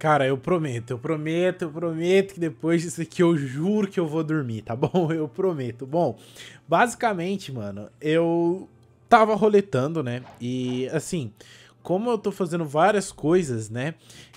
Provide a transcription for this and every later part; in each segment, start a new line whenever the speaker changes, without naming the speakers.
Cara, eu prometo que depois disso aqui eu juro que eu vou dormir, tá bom? Eu prometo. Bom, basicamente, mano, eu tava roletando, né? E assim, como eu tô fazendo várias coisas, né?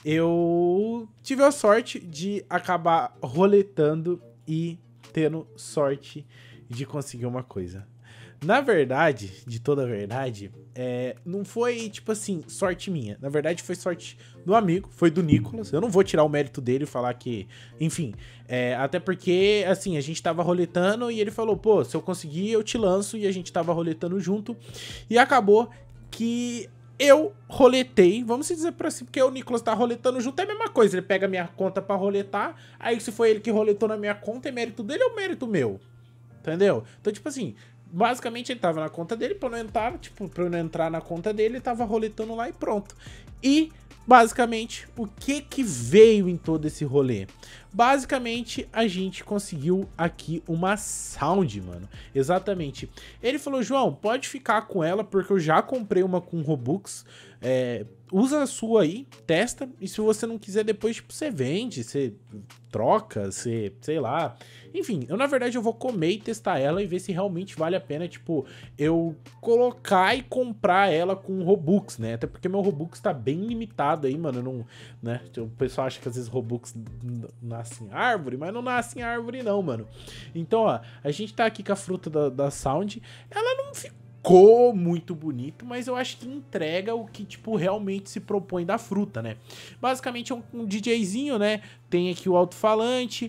Eu tive a sorte de acabar roletando e tendo sorte de conseguir uma coisa. Na verdade, de toda a verdade, não foi, tipo assim, sorte minha. Na verdade, foi sorte do amigo, foi do Nicolas. Eu não vou tirar o mérito dele e falar que... Enfim, até porque, assim, a gente tava roletando e ele falou, pô, se eu conseguir, eu te lanço. E a gente tava roletando junto. E acabou que eu roletei, vamos dizer por assim, porque o Nicolas tá roletando junto, é a mesma coisa. Ele pega a minha conta pra roletar, aí se foi ele que roletou na minha conta, é mérito dele ou mérito meu? Entendeu? Então, tipo assim, basicamente ele tava na conta dele, pra eu não entrar, tipo, pra eu não entrar na conta dele, ele tava roletando lá e pronto. E, basicamente, o que que veio em todo esse rolê? Basicamente, a gente conseguiu aqui uma sound, mano. Exatamente. Ele falou, João, pode ficar com ela, porque eu já comprei uma com Robux. Usa a sua aí, testa, e se você não quiser depois, tipo, você vende, você troca, você, sei lá. Enfim, eu na verdade eu vou comer e testar ela e ver se realmente vale a pena, tipo, eu colocar e comprar ela com Robux, né? Até porque meu Robux tá bem limitado aí, mano, não, né? O pessoal acha que às vezes Robux nasce em árvore, mas não nasce em árvore não, mano. Então, ó, a gente tá aqui com a fruta da Sound, ela não ficou muito bonito, mas eu acho que entrega o que, tipo, realmente se propõe da fruta, né? Basicamente é um DJzinho, né? Tem aqui o alto-falante,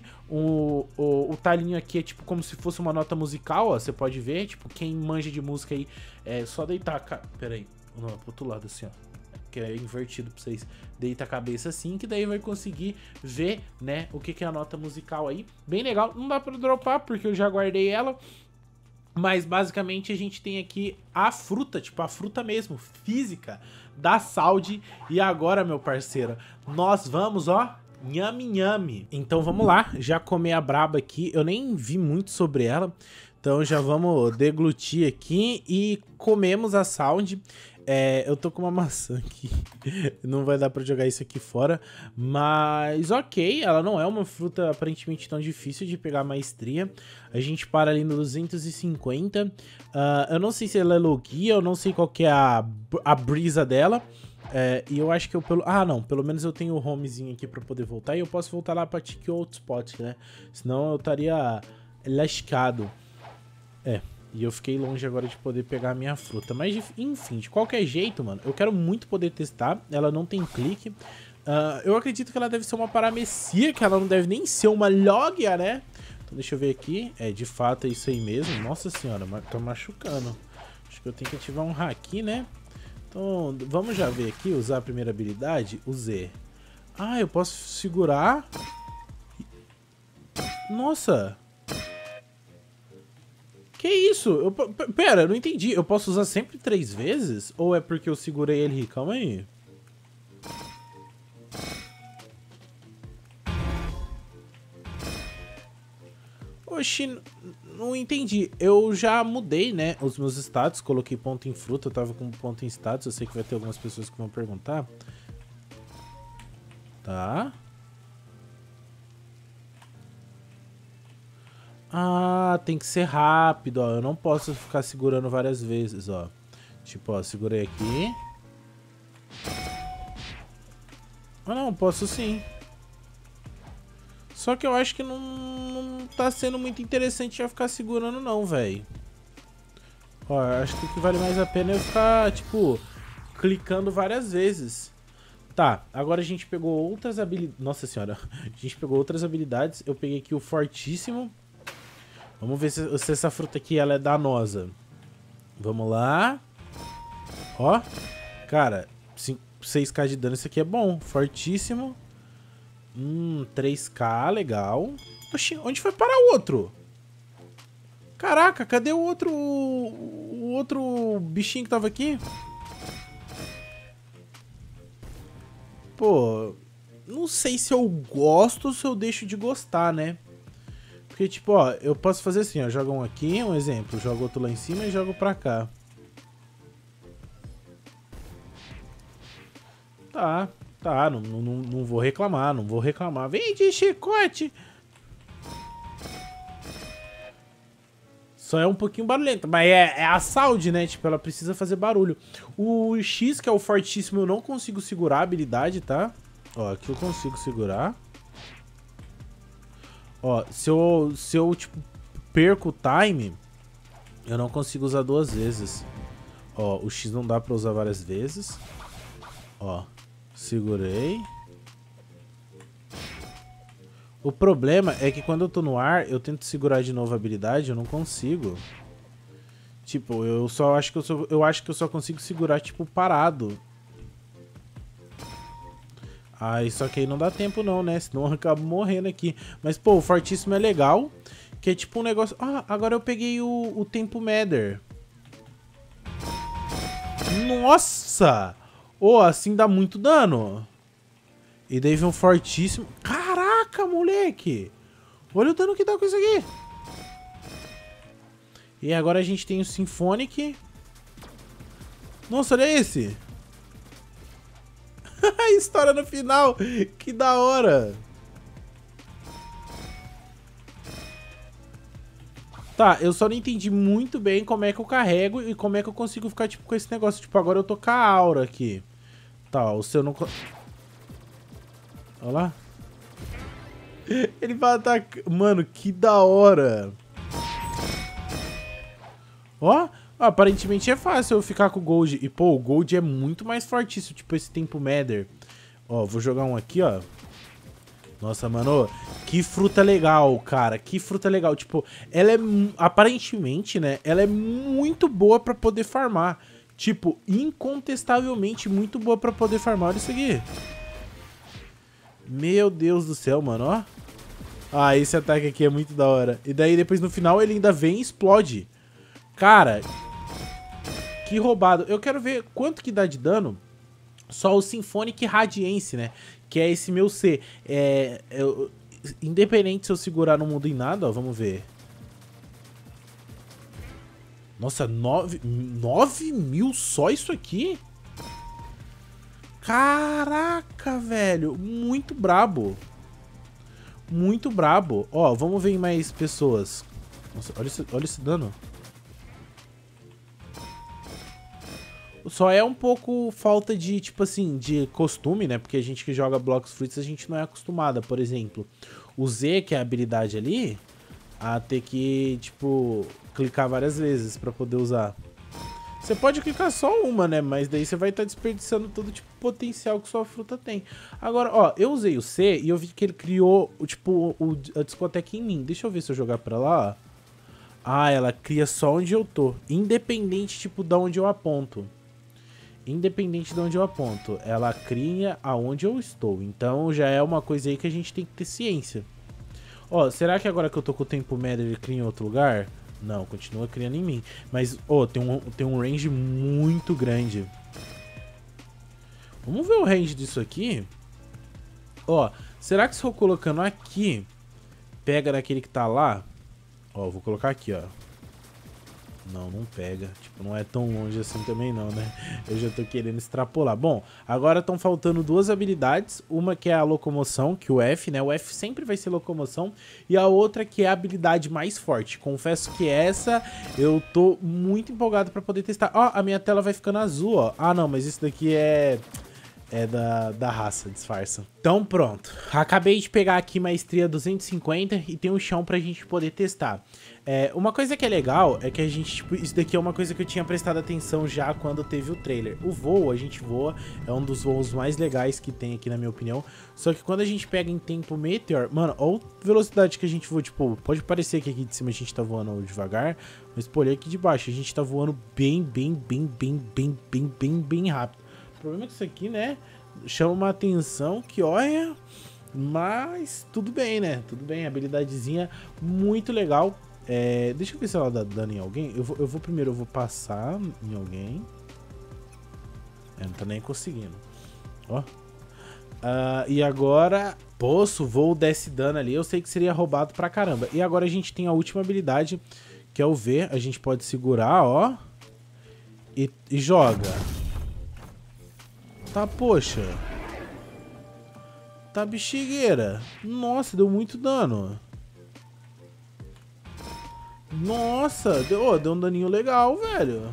o talinho aqui é tipo como se fosse uma nota musical, ó, você pode ver, tipo, quem manja de música aí, é só deitar, pera aí, não, pro outro lado assim, ó, que é invertido pra vocês, deita a cabeça assim, que daí vai conseguir ver, né, o que que é a nota musical aí, bem legal, não dá pra dropar porque eu já guardei ela. Mas basicamente a gente tem aqui a fruta, tipo a fruta mesmo, física, da Sound. E agora, meu parceiro, nós vamos, ó, nhame nhame. Então vamos lá, já comer a braba aqui. Eu nem vi muito sobre ela, então já vamos deglutir aqui e comemos a Sound. Eu tô com uma maçã aqui, não vai dar pra jogar isso aqui fora, mas ok, ela não é uma fruta aparentemente tão difícil de pegar maestria. A gente para ali no 250, eu não sei se ela é logia, eu não sei qual que é a brisa dela. E eu acho que eu pelo menos eu tenho o homezinho aqui pra poder voltar e eu posso voltar lá pra Tiki Hotspot, né? Senão eu estaria lascado. E eu fiquei longe agora de poder pegar a minha fruta. Mas, enfim, de qualquer jeito, mano, eu quero muito poder testar. Ela não tem clique. Eu acredito que ela deve ser uma paramecia, que ela não deve nem ser uma logia, né? Então deixa eu ver aqui. De fato é isso aí mesmo. Nossa senhora, tá machucando. Acho que eu tenho que ativar um haki, né? Então, vamos já ver aqui. Usar a primeira habilidade. O Z. Eu posso segurar. Nossa! Que isso? Pera, eu não entendi. Eu posso usar sempre 3 vezes? Ou é porque eu segurei ele? Calma aí. Oxi, não entendi. Eu já mudei, né, os meus status. Coloquei ponto em fruta, eu tava com ponto em status. Eu sei que vai ter algumas pessoas que vão perguntar. Tá. Tem que ser rápido, ó. Eu não posso ficar segurando várias vezes, ó. Tipo, ó, segurei aqui. Não, posso sim. Só que eu acho que não tá sendo muito interessante já ficar segurando não, velho. Ó, eu acho que o que vale mais a pena é eu ficar, tipo, clicando várias vezes. Tá, agora a gente pegou outras habilidades. Nossa senhora, a gente pegou outras habilidades. Eu peguei aqui o fortíssimo. Vamos ver se essa fruta aqui ela é danosa. Vamos lá. Ó. Cara, 6k de dano. Isso aqui é bom. Fortíssimo. 3k, legal. Oxi, onde foi parar o outro? Caraca, cadê o outro... O outro bichinho que tava aqui? Pô, não sei se eu gosto ou se eu deixo de gostar, né? Porque, tipo, ó, eu posso fazer assim, ó. Joga um aqui, um exemplo. Joga outro lá em cima e jogo pra cá. Tá Tá, não vou reclamar, não vou reclamar. Vem de chicote! Só é um pouquinho barulhento, mas é a saúde, né? Tipo, ela precisa fazer barulho. O X, que é o fortíssimo, eu não consigo segurar a habilidade, tá? Ó, aqui eu consigo segurar. Ó, se eu tipo, perco o time, eu não consigo usar 2 vezes. Ó, o X não dá pra usar várias vezes. Ó, segurei. O problema é que quando eu tô no ar, eu tento segurar de novo a habilidade, eu não consigo. Tipo, eu acho que eu só consigo segurar, tipo, parado. Aí, só que aí não dá tempo não, né? Senão eu acabo morrendo aqui. Mas, pô, o fortíssimo é legal. Que é tipo um negócio... Ah, agora eu peguei o tempo Mather. Nossa! Oh, assim dá muito dano. E daí vem um fortíssimo... Caraca, moleque! Olha o dano que dá com isso aqui. E agora a gente tem o Symphonic. Nossa, olha esse. A história no final. Que da hora. Tá, eu só não entendi muito bem como é que eu carrego e como é que eu consigo ficar, tipo, com esse negócio. Tipo, agora eu tô com a aura aqui. Tá, o seu não... Olha lá. Ele vai atacar... Mano, que da hora. Ó, aparentemente é fácil eu ficar com o Gold. E, pô, o Gold é muito mais fortíssimo, tipo, esse tempo Mather. Ó, vou jogar um aqui, ó. Nossa, mano, que fruta legal, cara. Que fruta legal. Tipo, ela é, aparentemente, né, ela é muito boa pra poder farmar. Tipo, incontestavelmente muito boa pra poder farmar. Olha isso aqui. Meu Deus do céu, mano, ó. Ah, esse ataque aqui é muito da hora. E daí, depois, no final, ele ainda vem e explode. Cara, que roubado. Eu quero ver quanto que dá de dano só o Symphonic Radiance, né? Que é esse meu C. Independente se eu segurar no mundo em nada, ó, vamos ver. Nossa, 9 mil só isso aqui? Caraca, velho. Muito brabo. Muito brabo. Ó, vamos ver em mais pessoas. Nossa, olha esse dano. Só é um pouco falta de, tipo assim, de costume, né? Porque a gente que joga Blox Fruits, a gente não é acostumada. Por exemplo, o Z, que é a habilidade ali, a ter que, tipo, clicar várias vezes pra poder usar. Você pode clicar só uma, né? Mas daí você vai estar desperdiçando todo tipo de potencial que sua fruta tem. Agora, ó, eu usei o C e eu vi que ele criou, tipo, a discoteca em mim. Deixa eu ver se eu jogar pra lá, ó. Ah, ela cria só onde eu tô. Independente, tipo, de onde eu aponto. Independente de onde eu aponto, ela cria aonde eu estou. Então já é uma coisa aí que a gente tem que ter ciência. Ó, será que agora que eu tô com o tempo médio ele cria em outro lugar? Não, continua criando em mim. Mas, ó, tem um range muito grande. Vamos ver o range disso aqui. Ó, será que se eu colocando aqui, pega naquele que tá lá? Ó, vou colocar aqui, ó. Não pega. Tipo, não é tão longe assim também não, né? Eu já tô querendo extrapolar. Bom, agora estão faltando 2 habilidades. Uma que é a locomoção, que o F, né? O F sempre vai ser locomoção. E a outra que é a habilidade mais forte. Confesso que essa eu tô muito empolgado pra poder testar. Ó, a minha tela vai ficando azul, ó. Ah, não, mas isso daqui é da raça, disfarça. Então pronto, acabei de pegar aqui Maestria 250 e tem um chão pra gente poder testar. Uma coisa que é legal é que a gente, tipo, isso daqui é uma coisa que eu tinha prestado atenção já quando teve o trailer. O voo, a gente voa, é um dos voos mais legais que tem aqui na minha opinião. Só que quando a gente pega em tempo Meteor, mano, olha a velocidade que a gente voa, tipo, pode parecer que aqui de cima a gente tá voando devagar, mas pô, olha aqui de baixo, a gente tá voando bem rápido. O problema é que isso aqui, né, chama uma atenção que, olha, mas tudo bem, né? Tudo bem, habilidadezinha muito legal. Deixa eu ver se ela dá dano em alguém. Eu vou primeiro, eu vou passar em alguém. Não tá nem conseguindo. Ó. E agora, poço, voo, desce dano ali. Eu sei que seria roubado pra caramba. E agora a gente tem a última habilidade, que é o V. A gente pode segurar, ó. E joga. Tá, poxa. Tá, bexigueira. Nossa, deu muito dano. Nossa, deu um daninho legal, velho.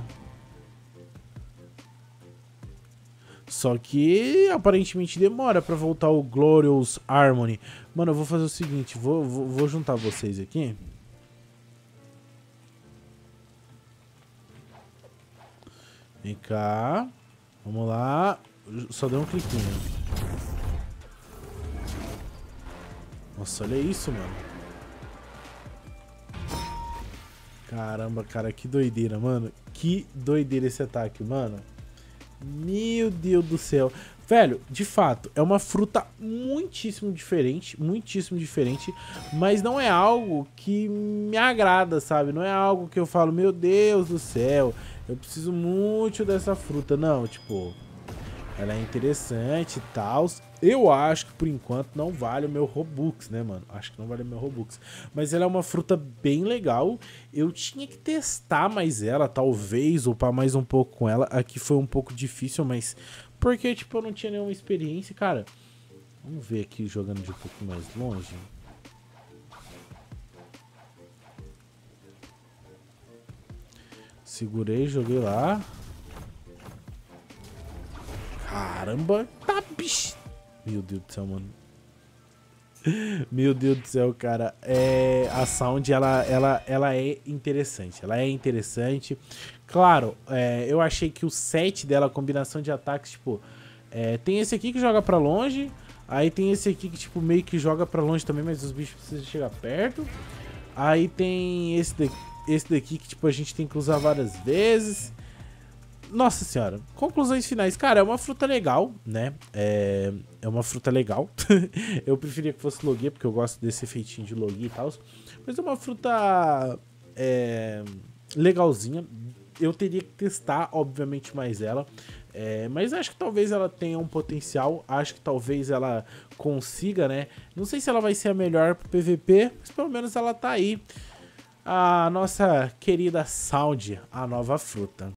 Só que aparentemente demora pra voltar o Glorious Harmony. Mano, eu vou fazer o seguinte, vou juntar vocês aqui. Vem cá. Vamos lá. Só deu um cliquinho. Nossa, olha isso, mano. Caramba, cara, que doideira, mano. Que doideira esse ataque, mano. Meu Deus do céu. Velho, de fato, é uma fruta muitíssimo diferente, mas não é algo que me agrada, sabe? Não é algo que eu falo, meu Deus do céu, eu preciso muito dessa fruta. Não, tipo, ela é interessante e tal. Eu acho que por enquanto não vale o meu Robux, né, mano? Acho que não vale o meu Robux. Mas ela é uma fruta bem legal. Eu tinha que testar mais ela, talvez, upar mais um pouco com ela. Aqui foi um pouco difícil, mas... porque, tipo, eu não tinha nenhuma experiência, cara. Vamos ver aqui jogando de um pouco mais longe. Segurei, joguei lá. Caramba. Tá, bicho. Meu Deus do céu, mano. Meu Deus do céu, cara. A Sound, ela é interessante. Ela é interessante. Claro, eu achei que o set dela, a combinação de ataques, tipo... tem esse aqui que joga pra longe. Aí tem esse aqui que, tipo, meio que joga pra longe também, mas os bichos precisam chegar perto. Aí tem esse daqui que, tipo, a gente tem que usar várias vezes. Nossa senhora, conclusões finais. Cara, é uma fruta legal, né? É uma fruta legal. Eu preferia que fosse Logia, porque eu gosto desse efeitinho de Logia e tal. Mas é uma fruta legalzinha. Eu teria que testar, obviamente, mais ela. Mas acho que talvez ela tenha um potencial. Acho que talvez ela consiga, né? Não sei se ela vai ser a melhor pro PVP, mas pelo menos ela tá aí. A nossa querida Sound, a nova fruta.